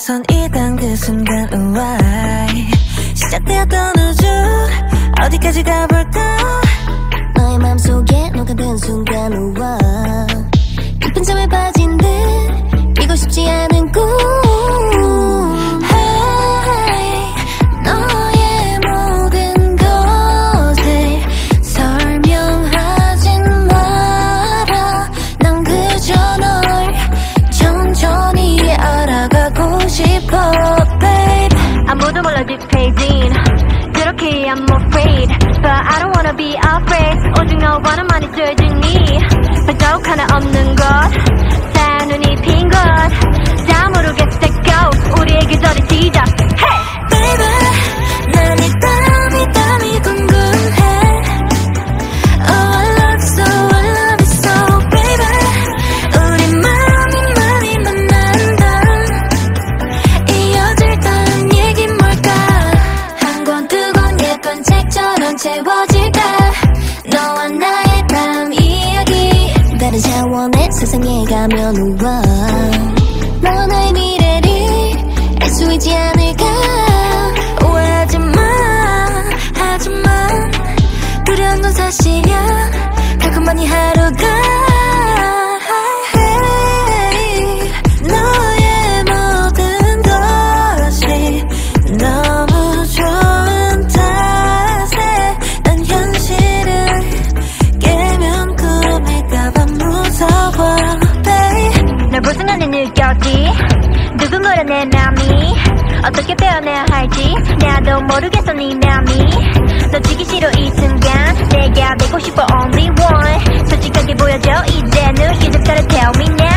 시선이던 그 순간 why 시작되었던 우주 어디까지 가볼까 너의 맘속에 녹아든 순간 why 깊은 잠에 빠진 듯 끼고 싶지 않은 꿈 너의 모든 것을 설명하진 마라 난 그저 널 천천히 알아가고 싶어 babe 아무도 몰라 뒷페이지인 그렇게 I'm afraid But I don't wanna be afraid 오직 너와는 많이 쫄지니 발자국 하나 없는 것 사눈이 핀 것 다 모르겠어 go 우리의 계절이 시작 hey! Baby 난 이 땀이 궁금해 Oh I love you so I love you so baby 우리 마음이 많이 만난다 이어질던 얘긴 뭘까 한 권 뜨거운 예쁜 책처럼 채워질까 너와 나의 땀 이야기 다른 차원의 세상에 가면 우와 너와 나의 미래를 알 수 있지 않을까 오해하지마 하지만 두려운 건 사실이야 달콤한 이 하루가 너의 모든 것이 너무 좋은 탓에 난 현실을 깨면 꿈일까봐 무서워 babe 널 볼 순간에 느꼈지 두근거려 내 맘이 어떻게 표현해야 할지 나도 모르겠어 네 맘이 놓치기 싫어 이 순간 내가 되고 싶어 only one 솔직하게 보여줘 이제는 You just gotta tell me now